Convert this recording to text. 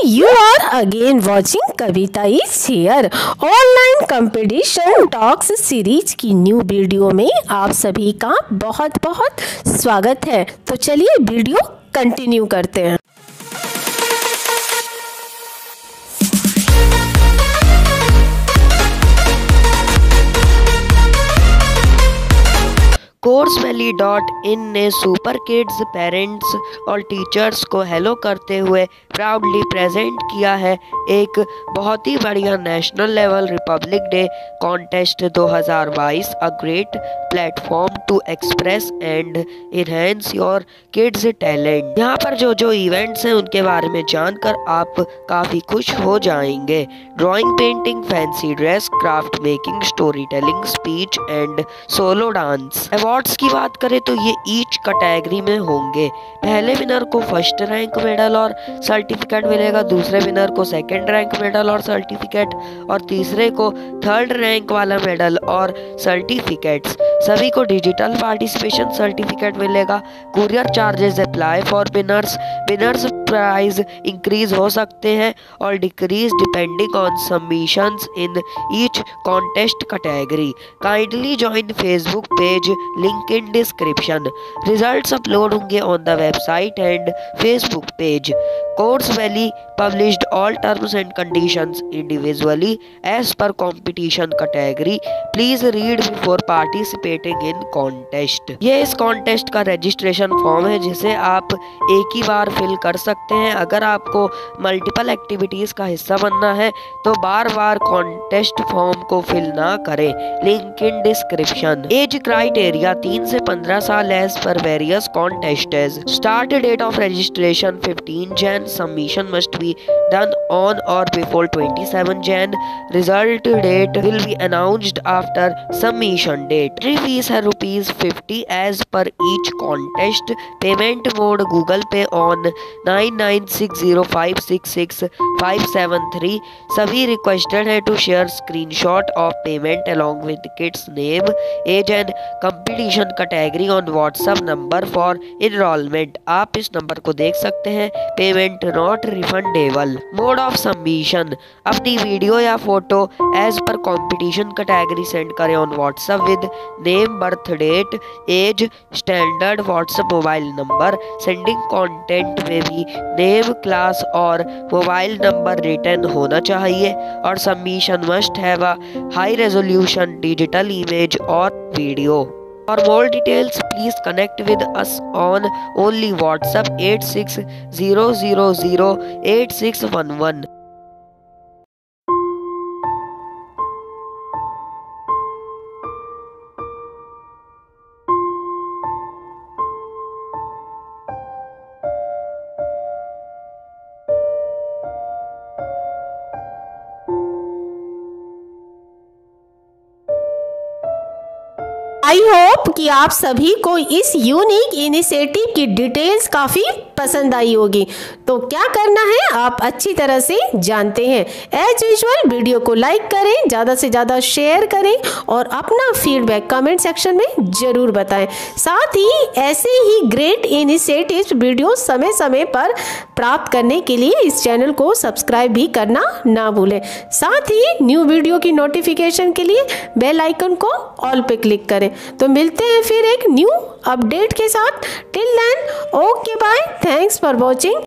you are again watching Kavita is here online competition talks series की new video में आप सभी का बहुत बहुत स्वागत है। तो चलिए वीडियो कंटिन्यू करते हैं। coursevalley.in ने सुपर किड्स पेरेंट्स और टीचर्स को हेलो करते हुए प्राउडली प्रेजेंट किया है एक बहुत ही बढ़िया national level Republic Day contest 2022, a great platform to express and enhance your kids talent. यहाँ पर जो इवेंट्स हैं उनके बारे में जानकर आप काफ़ी खुश हो जाएंगे। Drawing, painting, fancy dress, craft making, story telling, speech and solo dance. Awards की बात करें तो ये ईच कैटेगरी में होंगे। पहले विनर को फर्स्ट रैंक मेडल और सर्टिफिकेट मिलेगा, दूसरे विनर को सेकंड रैंक मेडल और सर्टिफिकेट और तीसरे को थर्ड रैंक वाला मेडल और सर्टिफिकेट्स। सभी को डिजिटल पार्टिसिपेशन सर्टिफिकेट मिलेगा। Courier charges apply for winners. Winners prize increase हो सकते हैं और decrease depending on submissions in each contest category. Kindly join Facebook page, link in description. Results upload होंगे on the website and Facebook page. Coursevalley published all terms and conditions individually as per competition category. Please read before participating in contest. ये इस contest का registration form है जिसे आप एक ही बार fill कर सकते हैं। अगर आपको मल्टीपल एक्टिविटीज का हिस्सा बनना है तो बार बार कॉन्टेस्ट फॉर्म को फिल ना करें। Link in description. Age criteria 3 से 15 साल एज पर various contests. Start date of registration 15 Jan. Submission must be done on or before 27 Jan. Result date will be announced after submission date. Entry fees है ₹50 as per each contest. Payment mode Google Pay on 9960566573। सभी requested है to share screenshot of payment along with kids name, age and competition category on WhatsApp number for enrollment। आप इस number को देख सकते हैं। Payment not refundable. Mode of submission. अपनी video या फोटो एज पर कंपटीशन कैटेगरी सेंड करें on WhatsApp with name, birth date, age, standard WhatsApp mobile number. Sending content में भी नेम, क्लास और मोबाइल नंबर रिटर्न होना चाहिए और submission must have a high resolution digital image और video. For more details, please connect with us on only WhatsApp 8600088611। I hope कि आप सभी को इस यूनिक इनिशिएटिव की डिटेल्स काफ़ी पसंद आई होगी। तो क्या करना है आप अच्छी तरह से जानते हैं। एज यूजुअल वीडियो को लाइक करें, ज़्यादा से ज़्यादा शेयर करें और अपना फीडबैक कमेंट सेक्शन में ज़रूर बताएं। साथ ही ऐसे ही ग्रेट इनिशिएटिव्स वीडियो समय समय पर प्राप्त करने के लिए इस चैनल को सब्सक्राइब भी करना ना भूलें। साथ ही न्यू वीडियो की नोटिफिकेशन के लिए बेल आइकन को ऑल पे क्लिक करें। तो मिलते हैं फिर एक न्यू अपडेट के साथ। Till then, okay bye, thanks for watching.